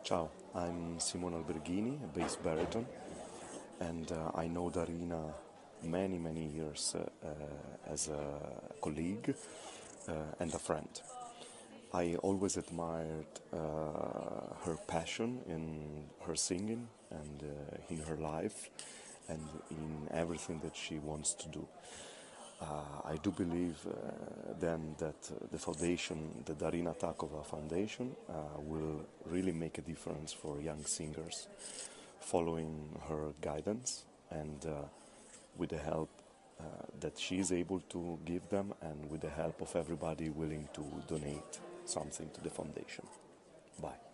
Ciao, I'm Simone Alberghini, a bass baritone, and I know Darina many years as a colleague and a friend. I always admired her passion in her singing and in her life and in everything that she wants to do. I do believe then that the foundation, the Darina Takova Foundation, will really make a difference for young singers, following her guidance and with the help that she is able to give them, and with the help of everybody willing to donate something to the foundation. Bye.